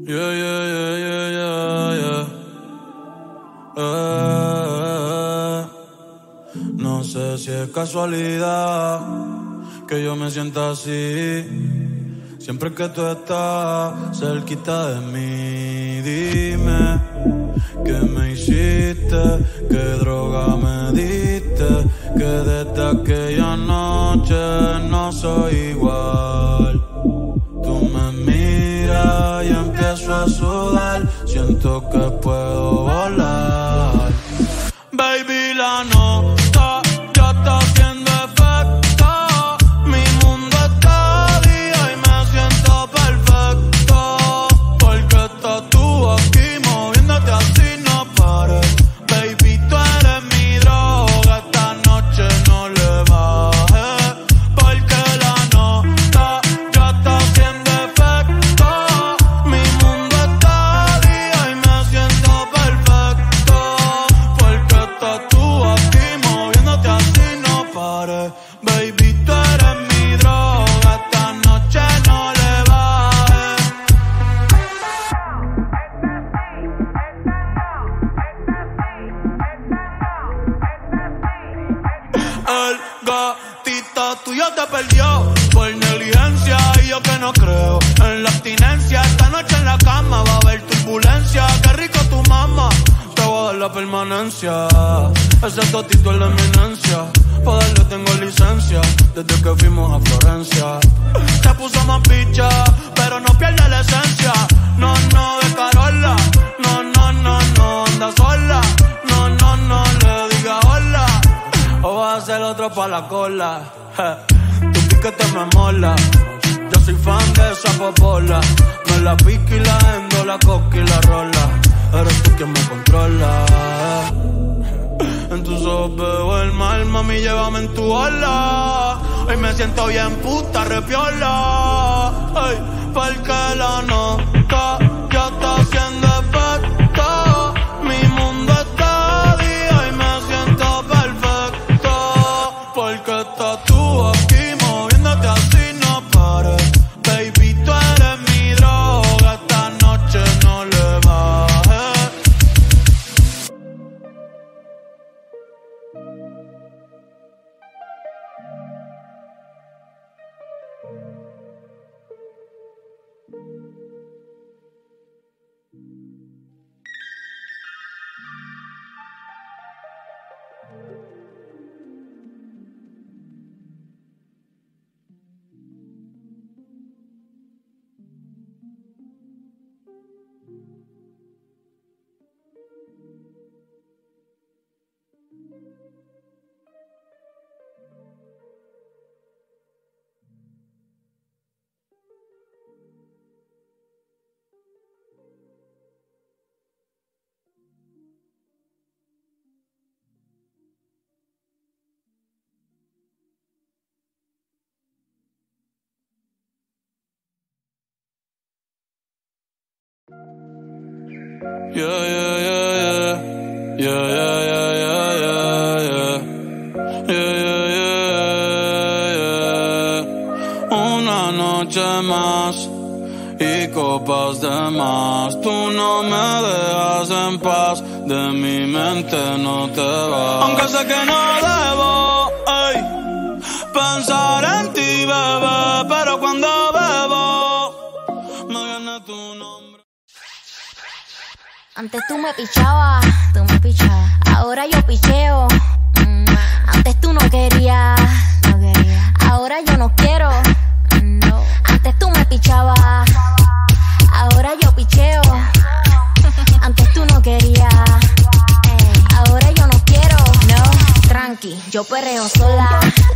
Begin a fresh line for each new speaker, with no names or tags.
Yeah, yeah, yeah, yeah, yeah, yeah. No sé si es casualidad que yo me sienta así. Siempre que tú estás cerquita de mí, dime qué me hiciste, qué droga me diste, que desde aquella noche no soy igual. Tú me miras y empiezo a sudar, siento que puedo volar. Baby, la nota ya está haciendo efecto. Mi mundo está día y me siento perfecto. Porque estás tú aquí moviéndote así, no pares. Baby, tú eres mi droga, esta noche no le bajes. Porque la nota ya está haciendo efecto. Mi mundo está día y me siento perfecto. Porque estás tú aquí moviéndote así, no pares. Baby, tú eres mi droga, esta noche no le bajes. El gatito tuyo te perdió por negligencia y yo que no creo en la abstinencia. Esta noche en la cama va a haber turbulencia. Qué rico tu mamá, te voy a dar la permanencia. Ese totito es la eminencia, pa' darle tengo licencia desde que fuimos a Florencia. Se puso más picha, pero no pierde la esencia. No, no, de Carola. No, no, no, no, anda sola. No, no, no, le diga hola. O vas a hacer otro pa' la cola. Tu piquete me mola. Yo soy fan de esa popola. Me la pica y la endo, la coca y la rola. Eres tú quien me controla. En tus ojos veo el mal, mami, llévame en tu ola. Hoy me siento bien puta, repiola. Ay, porque la nota ya está haciendo efecto. Mi mundo está día y me siento perfecto. Porque estás tú aquí moviéndote así, no pares. Baby, tú eres mi droga, esta noche no le bajes. Yeah, yeah, yeah, yeah. Yeah, yeah, yeah, yeah, yeah, yeah. Yeah, yeah, yeah, yeah. Una noche más y copas de más. Tú no me dejas en paz, de mi mente no te vas. Aunque sé que no debo, ey, pensar en ti, bebé, pero cuando bebo me viene tu nombre.
Antes tú me pichabas, ahora yo picheo. Antes tú no querías, ahora yo no quiero. Antes tú me pichabas, ahora yo picheo. Antes tú no querías, ahora yo no quiero. No, tranqui, yo perreo sola.